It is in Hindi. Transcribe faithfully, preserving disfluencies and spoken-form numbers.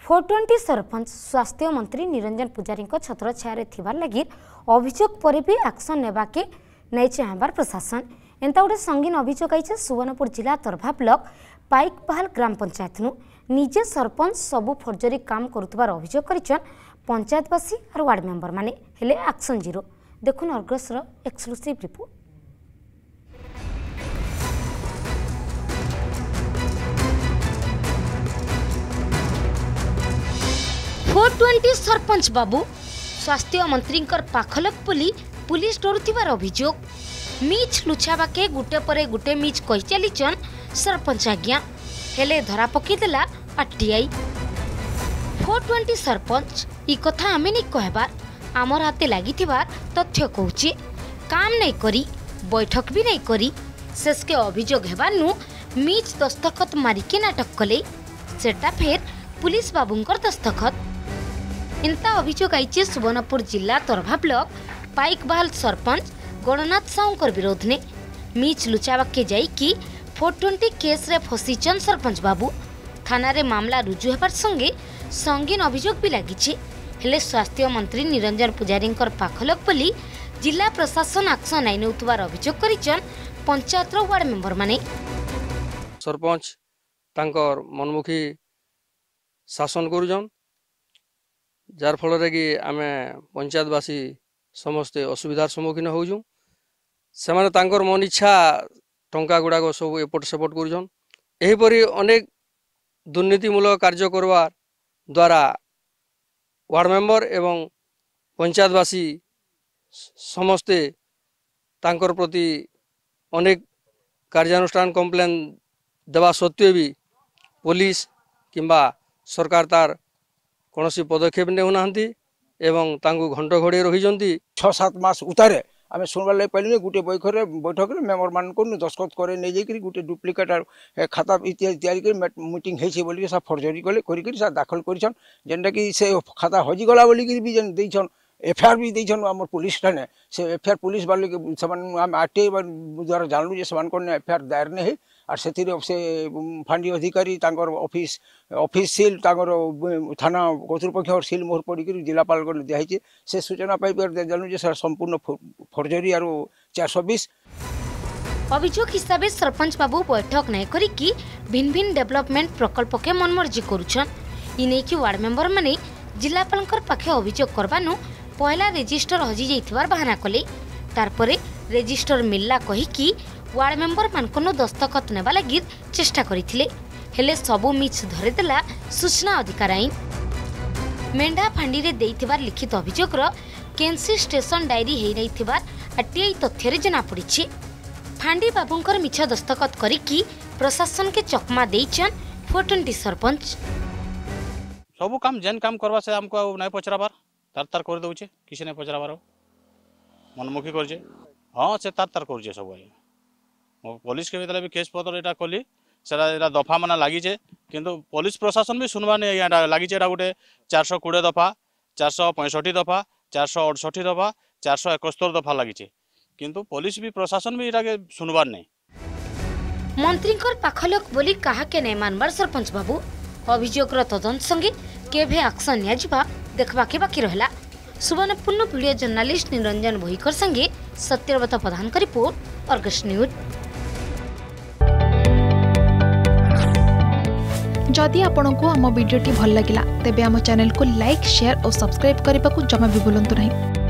फोर ट्वेंटी सरपंच स्वास्थ्य मंत्री निरंजन पुजारी छत्र छाया थिबार लगी अभियोग पर भी एक्शन नेबाके नहीं चाहबार प्रशासन एंता गोटे संगीन अभियोग आई सुवर्णपुर जिला तरभा ब्लॉक पाइकपाल ग्राम पंचायत नु निजे सरपंच सबू फर्जरी काम करुवार अभियोग कर पंचायतवासी और वार्ड मेंबर माने हेले एक्शन जीरो। देखुन अर्गसर exclusive report. Four twenty sarpanch बाबू स्वास्थ्य मंत्री पाखलक पुली पुलिस डरुथिबार अभियोग मीच लुछाबाके गुटे परे गुटे मीच कही चलीचन सरपंच आज्ञा हेले धरा पकईदेला आरटीआई। फोर ट्वेंटी सरपंच ई कथा आमे नहीं कहबार आमर हाथे लगी तथ्य कहूचे काम नहीं करी बैठक भी नहीं करी शेष के अभियोग हेबानु मीच दस्तखत मारिके नाटक कले सेटा फेर पुलिस बाबूंकर दस्तखत। इंता अभियोग आई सुवर्णपुर जिला तरभा ब्लॉक पाइकबाल सरपंच गणनाथ साहूकर विरोध ने मीच लुचावाके जाइकी फोर ट्वेंटी केस रे फसीचन सरपंच बाबू थाना रे मामला रुजु हेबार संगे संगीन अभियोग भी लगी हेले स्वास्थ्य मंत्री निरंजन पुजारी पाखलक बोली जिला प्रशासन एक्शन नाइ नेउतबार अभियोग करिचन पंचायत रो वार्ड मेंबर माने। सरपंच तांकर मनमुखी शासन करूजन जार फल रे कि आमे पंचायतवासी समस्ते असुविधार सम्मुखीन होउजु से माने तांकर मन इच्छा टंका गुड़ाक सब एपट सेपट करूजन एहीपरि अनेक दुर्नीतिमूलक कार्य करवार द्वारा वार्ड मेंबर एवं पंचायतवासी समस्ते तांकर प्रति अनेक कार्यानुष्ठान कम्प्लेन देवा सत्वे भी पुलिस किंबा सरकार तार कौन पदक्षेप नेउना एवं तांगु घंट घोड़े रही छः सात मास उतारे आम शुणवार लगे पाइलु गोटे बैठक बैठक में मेम्बर मान को दस्खत करे नहीं जाकि गोटे डुप्लिकेट खाता इत्यादि तैयारी मीटिंग होती बोलिक फर्जरी कले कर दाखल कर जेनटा कि से खाता हजिगला बोलिक भी देन एफआईआर भी देन आम पुलिस थाने से एफआईआर पुलिस वाले आम आरटीआई द्वारा जानलु जे एफआईआर दायर नहीं और से से फांडी अधिकारी ऑफिस ऑफिस सील थाना कर्तृपक्ष और सील मोहर पड़ी जिलापाल को दिखाई से सूचना पाई जानू जे संपूर्ण फर्जरी और चार सौ बीस अभियोग हिसाब से सरपंच बाबू बैठक नहीं करी भिन्न भिन्न डेवलपमेंट प्रकल्प के मनमर्जी करुछन इने की वार्ड मेंबर माने जिलापाल पाखे अभियोग करबानु पहला रेजिस्टर हजि जाइथिबार बहाना कले तारपरे रेजिस्टर मिलला कही कि वार्ड मेंबर मानकनो दस्तखत नेबा लागि चेष्टा करिथिले हेले सबु मिछ धरेदेला सूचना अधिकार आईन मेंढा फांडी रे देइथिबार लिखित अभियोग रो केंसी स्टेशन डायरी हेइ नैथिबार आरटीआई तथ्य रे जना पड़िछि। फांडी बाबूंकर मिछ दस्तखत करिकी प्रशासन के चकमा देइछन फोर ट्वेंटी सरपंच सबु काम जेन काम करबा से हमको नै पचराबार तार तार कर दउछे किसी नै पचराबार मनमुखी करजे हां से तार तार करजे सब पुलिस के भी केस पत्र यहाँ कली से दफा माना लगी किंतु पुलिस प्रशासन भी सुनवा नहीं लगी गोटे चार सौ कोड़े दफा चार सौ पैंसठी दफा चार सौ अड़सठी दफा चार सौ एकहत्तर दफा लगी किंतु पुलिस भी प्रशासन भी यहाँ सुनवार नहीं। मंत्री पाखलक बोली कहा के नहीं मानबार सरपंच बाबू अभियोग तदंत संगे केभे एक्शन नियाजिबा देखबा के बाकी रहला। सुवर्णपुर वीडियो जर्नालिस्ट निरंजन भोईकर संगे सत्यव्रत प्रधान का रिपोर्ट अर्गस न्यूज। जदि आपंक आम भिडी भल लगा तेब आम चैनल को लाइक शेयर और सब्सक्राइब करने को जमा भी भूलु नहीं।